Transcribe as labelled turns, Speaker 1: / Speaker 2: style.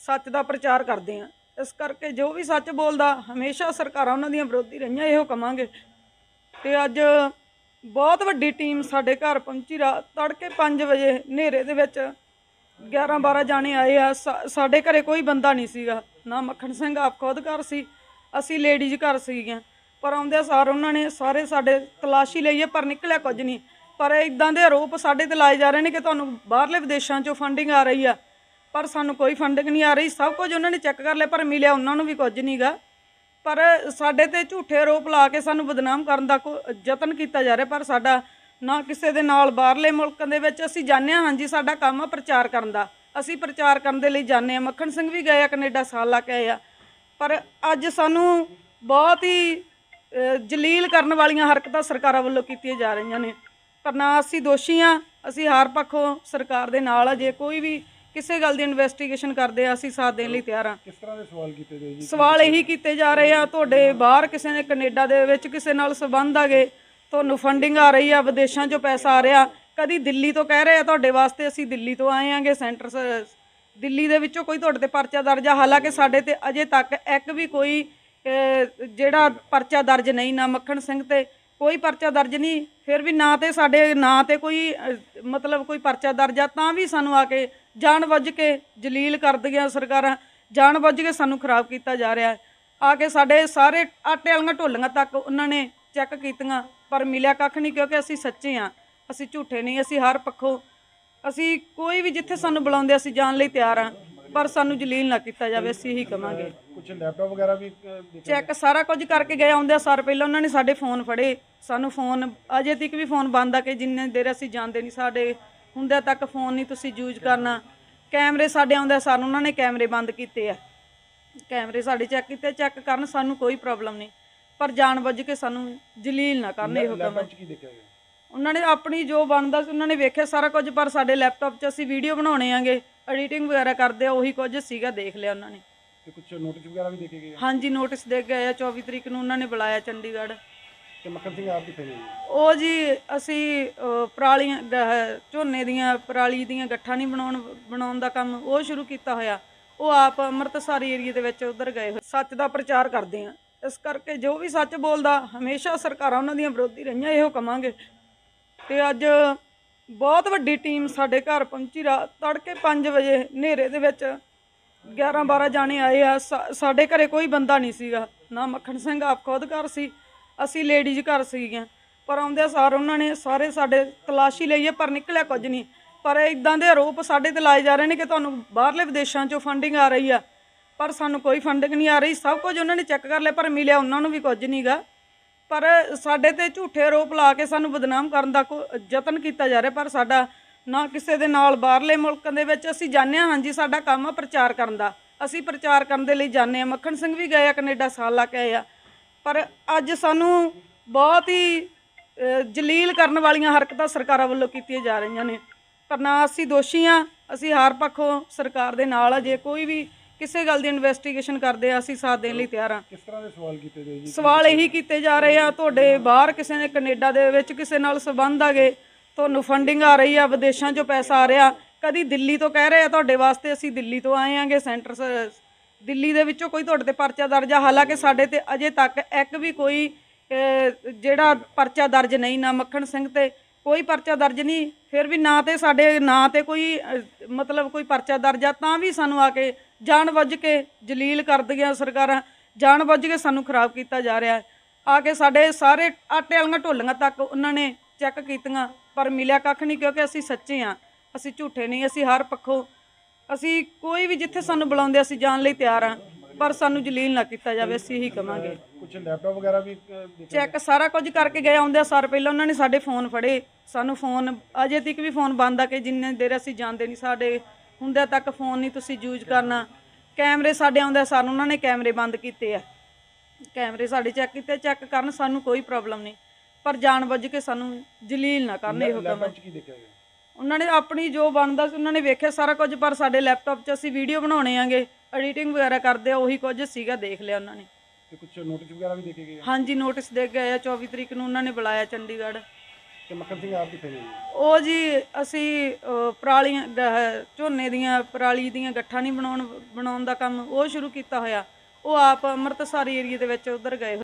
Speaker 1: सच का प्रचार करते हैं। इस करके जो भी सच बोलता हमेशा सरकारां उन्हां दियां विरोधी रहियां, इहो कहांगे। ते अज बहुत वड्डी टीम साडे घर पहुंची, तड़के 5 बजे हनेरे दे विच 11-12 जाने आए आ। साडे घरे कोई बंदा नहीं सीगा, ना मक्खण सिंह आप खुद घर सी, असी लेडीज घर सीगियां। पर आउंदे सार उन्हां ने सारे साडे तलाशी लई है, पर निकलिया कुछ नहीं। पर इदां दे आरोप साडे ते लाए जा रहे हैं कि तुहानूं बाहरले विदेशों चों फंडिंग आ रही है, पर सानूं कोई फंडिंग नहीं आ रही। सब कुछ उन्होंने चैक कर लिया, पर मिलिया उन्होंने भी कुछ नहीं गा। पर साडे ते झूठे आरोप ला के सानूं बदनाम करन दा यतन किया जा रहा। पर साडा ना किसी दे नाल बाहरले मुल्कां दे विच असीं जाने हाँ, हाँ जी साडा काम आ प्रचार करन दा, असीं प्रचार करन दे लई जाने आ। मक्खण सिंह भी गए कनेडा, साल ला के आए आ। पर अज सानूं बहुत ही जलील करन वालियां हरकतां सरकारां वल्लों कीतीआं जा रहीआं ने। पर ना असीं दोषी हाँ, असीं हर पक्षों सरकार दे नाल आ। जे कोई भी किसी गल दी इन्वेस्टिगेशन करदे आ, असीं साथ देण लई तैयार हाँ।
Speaker 2: किस तरह के सवाल कीते गए जी?
Speaker 1: सवाल यही कीते जा रहे आ, तुहाडे बाहर किसी ने कनेडा दे विच किसी नाल संबंध आगे, तुहानूं फंडिंग आ रही आ, विदेशों चों पैसा आ रहा। कदी दिल्ली तो कह रहे आ तुहाडे वास्ते असीं दिल्ली तो आए आंगे, सेंटर दिल्ली दे विचों कोई तुहाडे ते परचा दर्ज आ। हालांकि साडे ते अजे तक एक भी कोई जिहड़ा परचा दर्ज नहीं, ना मक्खण सिंह ते कोई परचा दर्ज नहीं। फिर भी ना तो साडे ना तो कोई मतलब कोई परचा दर्ज आ, तां भी सानूं आके जान बुझ के जलील कर दियां सरकारां, जान बुझ के सानूं खराब किया जा रहा है। आके साडे सारे आटे वालियां ढोलियां तक उन्होंने चैक कीतियां, पर मिलिया कख नहीं, क्योंकि असीं सच्चे हाँ, असीं झूठे नहीं। असीं हर पक्षों असीं कोई भी जिथे सानूं बुलाउंदे असीं जाण लई तैयार हाँ, पर सानूं जलील ना किया जाए, असीं यही कहांगे।
Speaker 2: कुछ लैपटॉप वगैरह भी
Speaker 1: चैक सारा कुछ करके गए। आउंदे सार पहले उन्होंने साडे फोन फड़े, सानूं फोन अजे तक भी फोन बंद आ कि जिन्ने देर असीं जाणदे नहीं, साडे हुंदे तक फोन नहीं तुसीं यूज करना। कैमरे साडे आउंदे सार उन्होंने कैमरे बंद कीते आ, कैमरे साडे चैक कीते, चैक करन सानूं कोई प्रॉब्लम नहीं, पर जान बुझ के सानूं जलील ना करन। इहो कहांगे उन्होंने अपनी जो बनता उन्होंने वेख्या सारा कुछ, पर साडे लैपटॉप 'च असीं वीडियो बनाउणे आंगे, एडिटिंग वगैरह करदे आ, उही कुछ सीगा देख लिया उन्होंने।
Speaker 2: कुछ नोटिस वगैरह भी देखे गए?
Speaker 1: हाँ जी, नोटिस दे गए आ। 24 तरीक नूं उन्होंने बुलाया चंडीगढ़।
Speaker 2: ते मक्खण सिंह आप कित्थे गए?
Speaker 1: ਉਹ ਜੀ ਅਸੀਂ ਪਰਾਲੀਆਂ ਝੋਨੇ ਦੀਆਂ ਪਰਾਲੀ ਦੀਆਂ ਗੱਠਾਂ ਨਹੀਂ ਬਣਾਉਣ ਦਾ ਕੰਮ ਉਹ ਸ਼ੁਰੂ ਕੀਤਾ ਹੋਇਆ। ਉਹ ਆਪ ਅੰਮ੍ਰਿਤਸਰ ਏਰੀਏ ਦੇ ਵਿੱਚ ਉਧਰ ਗਏ ਹੋਏ, ਸੱਚ ਦਾ ਪ੍ਰਚਾਰ ਕਰਦੇ ਆ। ਇਸ ਕਰਕੇ ਜੋ ਵੀ ਸੱਚ ਬੋਲਦਾ ਹਮੇਸ਼ਾ ਸਰਕਾਰਾਂ ਉਹਨਾਂ ਦੀਆਂ ਵਿਰੋਧੀ ਰਹੀਆਂ, ਇਹੋ ਕਹਾਂਗੇ। ਤੇ ਅੱਜ ਬਹੁਤ ਵੱਡੀ ਟੀਮ ਸਾਡੇ ਘਰ ਪਹੁੰਚੀ, ਤੜਕੇ 5 ਵਜੇ ਹਨੇਰੇ ਦੇ ਵਿੱਚ 11-12 ਜਾਣੇ ਆਏ ਆ। ਸਾਡੇ ਘਰੇ ਕੋਈ ਬੰਦਾ ਨਹੀਂ ਸੀਗਾ, ਨਾ ਮੱਖਣ ਸਿੰਘ ਆਪ ਖੁਦ ਘਰ ਸੀ, ਅਸੀਂ ਲੇਡੀਜ਼ ਘਰ ਸੀਗੀਆਂ। पर आउंदे सार उन्होंने सारे साडे तलाशी लई है, पर निकलिया कुछ नहीं। पर इदां दे आरोप साडे ते लाए जा रहे हैं कि तुहानूं बाहरले विदेशों चों फंडिंग आ रही है, पर सानूं कोई फंडिंग नहीं आ रही। सब कुछ उन्होंने चैक कर लिया, पर मिलिया उन्होंने भी कुछ नहीं गा। पर साडे ते झूठे आरोप ला के सानूं बदनाम करन दा यतन किया जा रहा। पर साडा ना किसी दे नाल बाहरले मुल्कां दे विच असीं जाने हाँ, हाँ जी साडा काम आ प्रचार करन दा, असीं प्रचार करन दे लई जाने आ। मक्खण सिंह भी गए कनेडा, साल ला के आए आ। पर अज सानूं बहुत ही जलील करन वालियां हरकतां सरकारां वल्लों कीतीआं जा रहीआं ने। पर ना असीं दोषी हाँ, असीं हर पक्षों सरकार दे नाल आ। जे कोई भी किसी गल दी इन्वेस्टिगेशन करदे आ, असीं साथ देण लई तैयार हाँ।
Speaker 2: किस तरह के सवाल कीते गए जी?
Speaker 1: सवाल यही कीते जा रहे आ, तुहाडे बाहर किसी ने कनेडा दे विच किसी नाल संबंध आगे, तुहानूं फंडिंग आ रही आ, विदेशों चों पैसा आ रहा। कदी दिल्ली तो कह रहे आ तुहाडे वास्ते असीं दिल्ली तो आए आंगे, सेंटर दिल्ली दे विचों कोई तुहाडे ते परचा दर्ज आ। हालांकि साडे ते अजे तक एक भी कोई जिहड़ा परचा दर्ज नहीं, ना मक्खण सिंह ते कोई परचा दर्ज नहीं। फिर भी ना तो साडे ना तो कोई मतलब कोई परचा दर्ज आ, तां भी सानूं आके जान बुझ के जलील कर दियां सरकारां, जान बुझ के सानूं खराब किया जा रहा है। आके साडे सारे आटे वालियां ढोलियां तक उन्होंने चैक कीतियां, पर मिलिया कख नहीं, क्योंकि असीं सच्चे हाँ, असीं झूठे नहीं। असीं हर पक्षों असीं कोई भी जिथे सानूं बुलाउंदे असीं जाण लई तैयार हाँ, पर सानूं जलील ना किया जाए, असीं यही कहांगे।
Speaker 2: कुछ लैपटॉप वगैरह भी
Speaker 1: चैक सारा कुछ करके गए। आउंदे सार पहले उन्होंने साडे फोन फड़े, सानूं फोन अजे तक भी फोन बंद आ कि जिन्ने देर असीं जाणदे नहीं, साडे हुंदे तक फोन नहीं तुसीं यूज करना। कैमरे साडे आउंदे सार उन्होंने कैमरे बंद कीते आ, कैमरे साडे चैक कीते, चैक करन सानूं कोई प्रॉब्लम नहीं, पर जान बुझ के सानूं जलील ना करन। इहो कहांगे उन्होंने अपनी जो बनता उन्होंने वेख्या सारा कुछ, पर साडे लैपटॉप 'च असीं वीडियो बनाउणे आंगे, एडिटिंग वगैरह करदे आ, उही कुछ सीगा देख लिया उन्होंने।
Speaker 2: कुछ नोटिस वगैरह भी देखे गए?
Speaker 1: हाँ जी, नोटिस दे गए आ। 24 तरीक नूं उन्होंने बुलाया चंडीगढ़।
Speaker 2: ਤੇ ਮੱਖਣ ਸਿੰਘ ਆਪ ਕਿੱਥੇ ਨੇ ਜੀ?
Speaker 1: ਉਹ ਜੀ ਅਸੀਂ ਪਰਾਲੀਆਂ ਝੋਨੇ ਦੀਆਂ ਪਰਾਲੀ ਦੀਆਂ ਗੱਠਾਂ ਨਹੀਂ ਬਣਾਉਣ ਦਾ ਕੰਮ ਉਹ ਸ਼ੁਰੂ ਕੀਤਾ ਹੋਇਆ। ਉਹ ਆਪ ਅੰਮ੍ਰਿਤਸਰ ਏਰੀਏ ਦੇ ਵਿੱਚ ਉਧਰ ਗਏ ਹੋਏ।